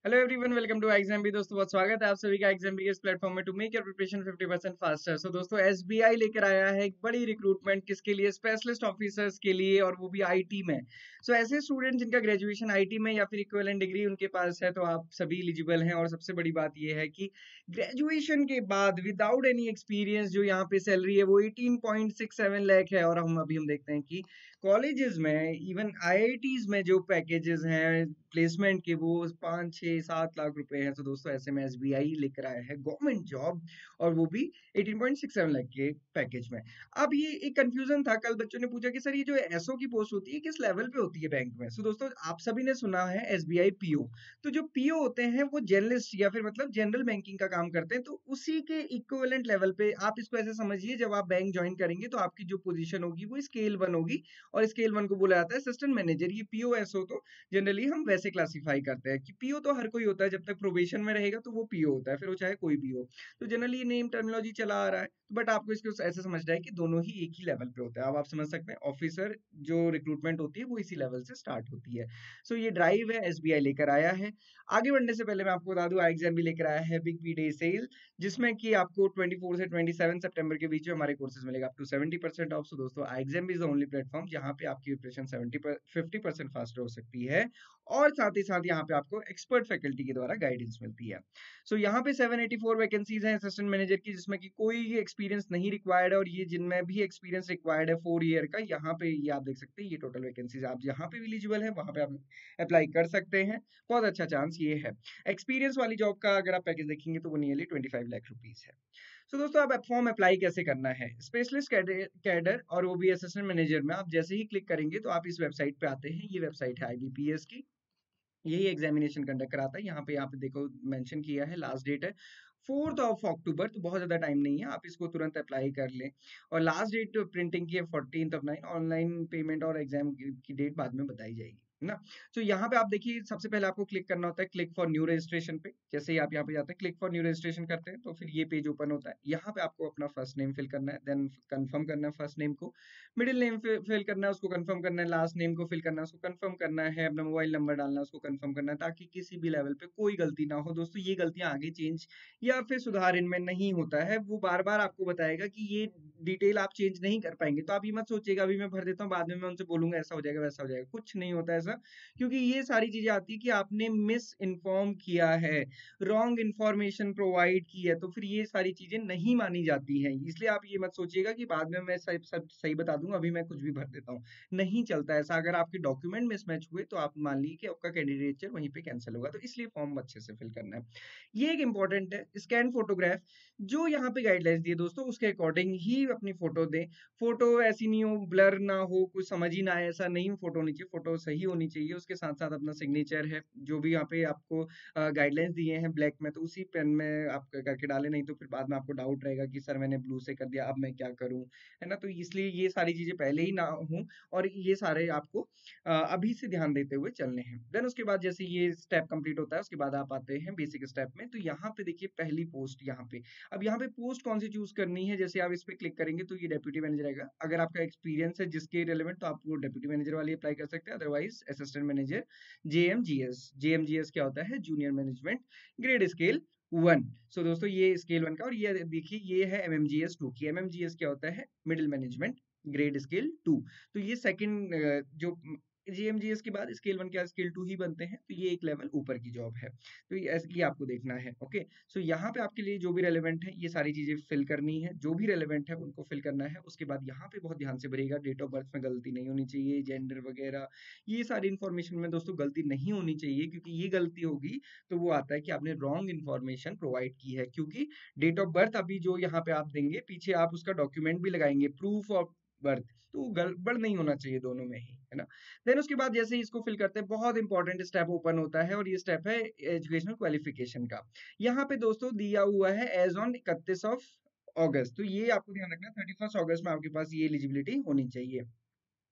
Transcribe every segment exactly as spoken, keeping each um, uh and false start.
Hello everyone, welcome to exam B. दोस्तों बहुत स्वागत है आप सभी का एग्जाम बी के इस प्लेटफॉर्म में to make your preparation fifty percent faster. So दोस्तों एसबीआई लेकर आया है एक बड़ी रिक्रूटमेंट, किसके लिए? स्पेशलिस्ट ऑफिसर्स के लिए, और वो भी आईटी में। सो so, ऐसे स्टूडेंट जिनका ग्रेजुएशन आईटी में या फिर इक्विवेलेंट डिग्री उनके पास है, तो आप सभी एलिजिबल हैं। और सबसे बड़ी बात ये है कि ग्रेजुएशन के बाद विदाउट एनी एक्सपीरियंस जो यहाँ पे सैलरी है वो eighteen point six seven lakh है। और हम अभी हम देखते हैं कि कॉलेजेस में, इवन आईआईटीज में जो पैकेजेस हैं प्लेसमेंट के, वो पाँच छः सात लाख रुपए हैं। तो दोस्तों ऐसे में एसबीआई लेकर आया है गवर्नमेंट जॉब, और वो भी eighteen point six seven lakh के पैकेज में। अब ये एक कंफ्यूजन था, कल बच्चों ने पूछा कि सर ये जो एसओ की पोस्ट होती है किस लेवल पे होती है बैंक में। सो दोस्तों आप सभी ने सुना है एसबीआई पीओ। तो जो पीओ होते हैं वो जर्नलिस्ट या फिर मतलब जनरल बैंकिंग का काम करते हैं। तो उसी के इक्विवेलेंट लेवल पे आप इसको ऐसे समझिए, जब आप बैंक ज्वाइन करेंगे तो आपकी जो पोजीशन होगी वो स्केल वन होगी, और स्केल वन को बोला जाता है असिस्टेंट मैनेजर। ये पीओएसओ तो जनरली हम वैसे क्लासिफाई करते हैं कि पीओ तो हर कोई होता है, जब तक प्रोबेशन में रहेगा तो वो पीओ होता है, फिर वो चाहे कोई भी हो। तो जनरली ये नेम टर्मिनोलॉजी चला आ रहा है, बट आपको इसको ऐसे समझना है कि दोनों ही एक ही लेवल पे होता है। अब आप समझ सकते हैं ऑफिसर जो रिक्रूटमेंट होती है वो इसी लेवल से स्टार्ट होती है। सो ये ड्राइव है एसबीआई लेकर आया है। आगे बढ़ने से पहले मैं आपको बता दूं, एग्जाम भी लेकर आया है बिग बी डे सेल, जिसमें कि आपको चौबीस से सत्ताईस सितंबर के बीच में हमारे कोर्सेज मिलेगा up to seventy percent off. So दोस्तों exam is the only platform जहां पे आपकी preparation seventy fifty percent faster हो सकती है, और साथ ही साथ यहाँ पे आपको एक्सपर्ट फैकल्टी के द्वारा गाइडेंस मिलती है। सो so, यहाँ पे सेवन एटी फोर वैकेंसीज हैं असिस्टेंट मैनेजर की, जिसमें कि कोई एक्सपीरियंस नहीं रिक्वायर्ड है, और ये जिनमें भी एक्सपीरियंस रिक्वायर्ड है फोर ईयर का, यहाँ पे ये आप देख सकते हैं ये टोटल वैकेंसीज। आप जहाँ पे एलिजिबल है वहाँ पे आप अप्लाई कर सकते हैं। बहुत अच्छा चांस ये है। एक्सपीरियंस वाली जॉब का अगर आप पैकेज देखेंगे तो वो nearly twenty five lakh rupees है। सो so, दोस्तों अब फॉर्म अप्लाई कैसे करना है? स्पेशलिस्ट कैडर और वो भी असिस्टेंट मैनेजर में आप जैसे ही क्लिक करेंगे तो आप इस वेबसाइट पे आते हैं। ये वेबसाइट है आईबीपीएस की, यही एग्जामिनेशन कंडक्ट कराता है। यहाँ पे यहाँ पे देखो मेंशन किया है, लास्ट डेट है फोर्थ ऑफ अक्टूबर, तो बहुत ज्यादा टाइम नहीं है, आप इसको तुरंत अप्लाई कर लें। और लास्ट डेट प्रिंटिंग की है fourteen of nine. Online payment और एग्जाम की डेट बाद में बताई जाएगी, है ना। तो यहाँ पे आप देखिए, सबसे पहले आपको क्लिक करना होता है क्लिक फॉर न्यू रजिस्ट्रेशन पे। जैसे ही आप यहाँ पे जाते हैं क्लिक फॉर न्यू रजिस्ट्रेशन करते हैं तो फिर ये पेज ओपन होता है। यहाँ पे आपको अपना फर्स्ट नेम फिल करना है, देन कंफर्म करना है फर्स्ट नेम को, मिडिल नेम फिल करना है उसको कंफर्म करना है, लास्ट नेम को फिल करना है उसको कंफर्म करना है, अपना मोबाइल नंबर डालना है उसको कंफर्म करना है, ताकि किसी भी लेवल पे कोई गलती ना हो। दोस्तों ये गलतियां आगे चेंज या फिर सुधार इनमें नहीं होता है, वो बार बार आपको बताएगा कि ये डिटेल आप चेंज नहीं कर पाएंगे। तो आप ये मत सोचिएगा अभी मैं भर देता हूँ बाद में मैं उनसे बोलूंगा ऐसा हो जाएगा वैसा हो जाएगा, कुछ नहीं होता ऐसा। क्योंकि ये सारी चीजें आती है कि आपने मिस इन्फॉर्म किया है, रॉन्ग इन्फॉर्मेशन प्रोवाइड की है, तो फिर ये सारी चीजें नहीं मानी जाती हैं। इसलिए आप ये मत सोचिएगा कि बाद में मैं सब सब सही बता दूंगा, अभी मैं कुछ भी भर देता हूँ। नहीं चलता ऐसा। अगर आपके डॉक्यूमेंट मिसमैच हुए तो आप मान लीजिए कि आपका कैंडिडेचर वहीं पे कैंसिल होगा। तो इसलिए फॉर्म अच्छे से फिल करना है। ये एक इंपॉर्टेंट है। स्कैन फोटोग्राफ, जो यहाँ पे गाइडलाइंस दिए दोस्तों उसके अकॉर्डिंग ही अपनी फोटो दें। फोटो ऐसी नहीं हो, ब्लर ना हो, कुछ समझ ही ना आए, ऐसा नहीं फोटो होनी चाहिए। फोटो सही होनी चाहिए, उसके साथ साथ अपना सिग्नेचर है जो भी यहाँ पे आपको गाइडलाइंस दिए हैं ब्लैक में, तो उसी पेन में आप करके डालें। नहीं तो फिर बाद में आपको डाउट रहेगा कि सर मैंने ब्लू से कर दिया, अब मैं क्या करूं, है ना। तो इसलिए ये सारी चीजें पहले ही ना हो, और ये सारे आपको अ, अभी से ध्यान देते हुए चलने हैं। देन उसके बाद जैसे ये स्टेप कंप्लीट होता है उसके बाद आप आते हैं बेसिक स्टेप में। तो यहाँ पे देखिए पहली पोस्ट यहाँ पे, अब यहाँ पे पोस्ट कौन सी चूज करनी है, जैसे आप इस पे क्लिक करेंगे तो ये डेप्यूटी मैनेजर आएगा। अगर आपका एक्सपीरियंस है जिसके रिलेवेंट तो आप वो डेप्यूटी मैनेजर वाली अप्लाई कर सकते हैं, otherwise assistant manager JMGS. JMGS क्या होता है? Junior management grade scale one. So दोस्तों ये स्केल वन का, और ये देखिए ये है एमएमजीएस टू की। एमएमजीएस क्या होता है? Middle management grade scale two. तो ये सेकंड जो जीएमजीएस के बाद स्केल वन के स्केल टू ही बनते हैं, तो ये एक लेवल ऊपर की जॉब है। तो ये ऐसे ये आपको देखना है। ओके, सो यहाँ पे आपके लिए जो भी रेलेवेंट है ये सारी चीजें फिल करनी है, जो भी रेलेवेंट है उनको फिल करना है। उसके बाद यहाँ पे बहुत ध्यान से भरिएगा, डेट ऑफ बर्थ में गलती नहीं होनी चाहिए, जेंडर वगैरह ये सारी इन्फॉर्मेशन में दोस्तों गलती नहीं होनी चाहिए, क्योंकि ये गलती होगी तो वो आता है कि आपने रॉन्ग इन्फॉर्मेशन प्रोवाइड की है। क्योंकि डेट ऑफ बर्थ अभी जो यहाँ पे आप देंगे, पीछे आप उसका डॉक्यूमेंट भी लगाएंगे प्रूफ ऑफ बर्थ, तो गड़बड़ नहीं होना चाहिए दोनों में ही, है ना। देन उसके बाद जैसे ही इसको फिल करते हैं बहुत इंपॉर्टेंट स्टेप ओपन होता है, और ये स्टेप है एजुकेशनल क्वालिफिकेशन का। यहाँ पे दोस्तों दिया हुआ है एज ऑन इकतीस ऑफ अगस्त। तो ये आपको ध्यान रखना है थर्टी फर्स्ट अगस्त में आपके पास ये एलिजिबिलिटी होनी चाहिए।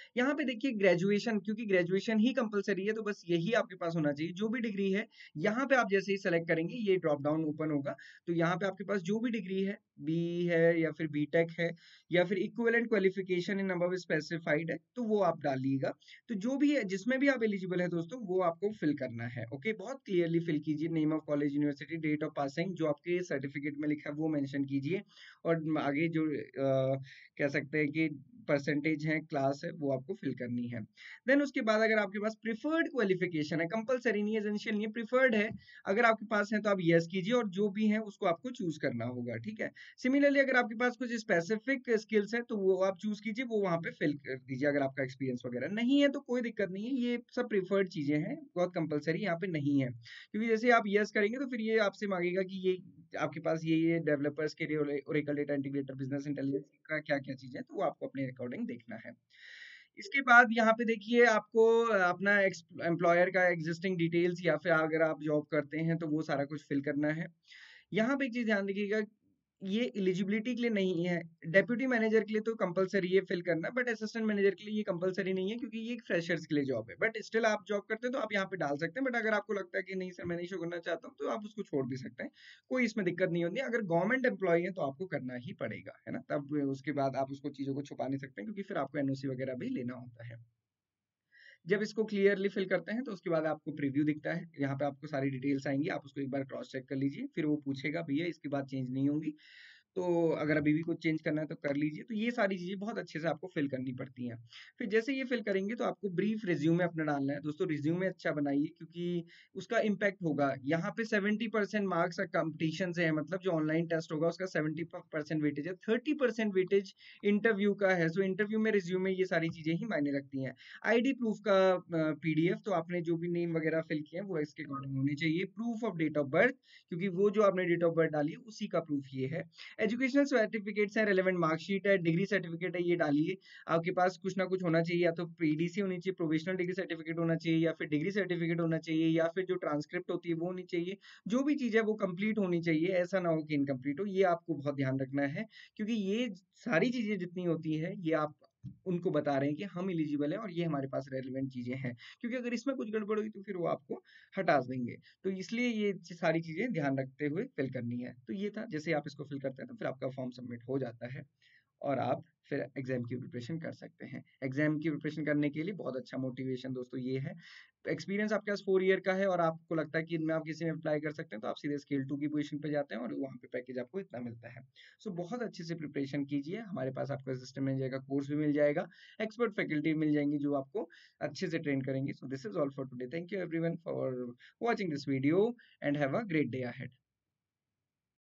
यहाँ पे देखिए ग्रेजुएशन, क्योंकि ग्रेजुएशन ही कंपलसरी है तो बस यही आपके पास होना चाहिए, जो भी डिग्री है। यहाँ पे आप जैसे ही सेलेक्ट करेंगे ये ड्रॉप डाउन ओपन होगा, तो यहाँ पे आपके पास जो भी डिग्री है, बी है या फिर बीटेक है या फिर equivalent qualification in above specified है, तो वो आप डालिएगा। तो जो भी है, जिसमें भी आप एलिजिबल है दोस्तों, वो आपको फिल करना है। ओके, बहुत क्लियरली फिल कीजिए। Name of college, university, date of passing, जो आपके सर्टिफिकेट में लिखा है वो मेंशन कीजिए, और आगे जो अ, कह सकते हैं कि परसेंटेज है, क्लास है, वो आपको फिल करनी है। देन उसके बाद अगर आपके पास प्रिफर्ड क्वालिफिकेशन है, कंपलसरी नहीं है, एसेंशियल नहीं है, प्रिफर्ड है, अगर आपके पास है तो आप यस कीजिए, और जो भी है उसको आपको चूज करना होगा। ठीक है, सिमिलरली अगर आपके पास कुछ स्पेसिफिक स्किल्स है तो वो आप चूज कीजिए, वो वहां पे फिल कर दीजिए। अगर आपका एक्सपीरियंस वगैरह नहीं है तो कोई दिक्कत नहीं है, ये सब प्रिफर्ड चीजें हैं, बहुत कंपलसरी यहाँ पे नहीं है। क्योंकि जैसे आप यस करेंगे तो फिर ये आपसे मांगेगा कि ये आपके पास ये ये डेवलपर्स के लिए Oracle data integrator, business intelligence का क्या क्या चीजें, तो वो आपको अपने अकॉर्डिंग देखना है। इसके बाद यहाँ पे देखिए आपको अपना एम्प्लॉयर का एग्जिस्टिंग डिटेल्स, या फिर अगर आप जॉब करते हैं तो वो सारा कुछ फिल करना है। यहाँ पे एक चीज ध्यान रखिएगा, ये एलिजिबिलिटी के लिए नहीं है। डेप्यूटी मैनेजर के लिए तो कंपलसरी है फिल करना, बट असिस्टेंट मैनेजर के लिए ये कंपलसरी नहीं है, क्योंकि ये एक फ्रेशर्स के लिए जॉब है। बट स्टिल आप जॉब करते हैं तो आप यहाँ पे डाल सकते हैं, बट अगर आपको लगता है कि नहीं सर मैं नहीं शो करना चाहता हूँ, तो आप उसको छोड़ भी सकते हैं, कोई इसमें दिक्कत नहीं होती। अगर गवर्नमेंट एम्प्लॉय है तो आपको करना ही पड़ेगा, है ना, तब उसके बाद आप उसको चीजों को छुपा नहीं सकते, क्योंकि फिर आपको एनओसी वगैरह भी लेना होता है। जब इसको क्लियरली फिल करते हैं तो उसके बाद आपको प्रीव्यू दिखता है, यहाँ पे आपको सारी डिटेल्स आएंगी, आप उसको एक बार क्रॉस चेक कर लीजिए, फिर वो पूछेगा भैया इसके बाद चेंज नहीं होंगी, तो अगर अभी भी कुछ चेंज करना है तो कर लीजिए। तो ये सारी चीजें बहुत अच्छे से आपको फिल करनी पड़ती हैं। फिर जैसे ये फिल करेंगे तो आपको ब्रीफ रिज्यूमे अपना डालना है। दोस्तों रिज्यूमे अच्छा बनाइए, क्योंकि उसका इम्पैक्ट होगा। यहाँ पे सेवेंटी परसेंट मार्क्स कंपटीशन से है, मतलब जो ऑनलाइन टेस्ट होगा उसका सेवेंटी परसेंट वेटेज है, थर्टी परसेंट वेटेज इंटरव्यू का है। सो इंटरव्यू में रिज्यूमे ये सारी चीजें ही मायने रखती हैं। आईडी प्रूफ का पीडीएफ, तो आपने जो भी नेम वगैरह फिल किए हैं वो इसके अकॉर्डिंग होने चाहिए। Proof of date of birth, क्योंकि वो जो आपने डेट ऑफ बर्थ डाली है उसी का प्रूफ ये है। एजुकेशनल सर्टिफिकेट्स हैं, रेलेवेंट मार्कशीट है, डिग्री सर्टिफिकेट है, ये डालिए। आपके पास कुछ ना कुछ होना चाहिए, या तो पीडीसी होनी चाहिए, प्रोविजनल डिग्री सर्टिफिकेट होना चाहिए, या फिर डिग्री सर्टिफिकेट होना चाहिए, या फिर जो ट्रांसक्रिप्ट होती है वो होनी चाहिए। जो भी चीज है वो कंप्लीट होनी चाहिए, ऐसा ना हो कि इनकम्प्लीट हो। ये आपको बहुत ध्यान रखना है, क्योंकि ये सारी चीजें जितनी होती है ये आप उनको बता रहे हैं कि हम एलिजिबल हैं और ये हमारे पास रेलेवेंट चीजें हैं। क्योंकि अगर इसमें कुछ गड़बड़ हुई तो फिर वो आपको हटा देंगे। तो इसलिए ये सारी चीजें ध्यान रखते हुए फिल करनी है। तो ये था, जैसे आप इसको फिल करते हैं तो फिर आपका फॉर्म सबमिट हो जाता है, और आप फिर एग्जाम की प्रिपरेशन कर सकते हैं। एग्जाम की प्रिपरेशन करने के लिए बहुत अच्छा मोटिवेशन दोस्तों ये है, एक्सपीरियंस आपके पास फोर ईयर का है और आपको लगता है कि इनमें आप किसी में अप्लाई कर सकते हैं, तो आप सीधे स्केल टू की पोजीशन पे जाते हैं और वहाँ पे पैकेज आपको इतना मिलता है। सो so, बहुत अच्छे से प्रिपरेशन कीजिए। हमारे पास आपका सिस्टम मिल जाएगा, कोर्स भी मिल जाएगा, एक्सपर्ट फैकल्टी मिल जाएंगी जो आपको अच्छे से ट्रेन करेंगे। So this is all for today. Thank you everyone for watching this video and have a great day ahead.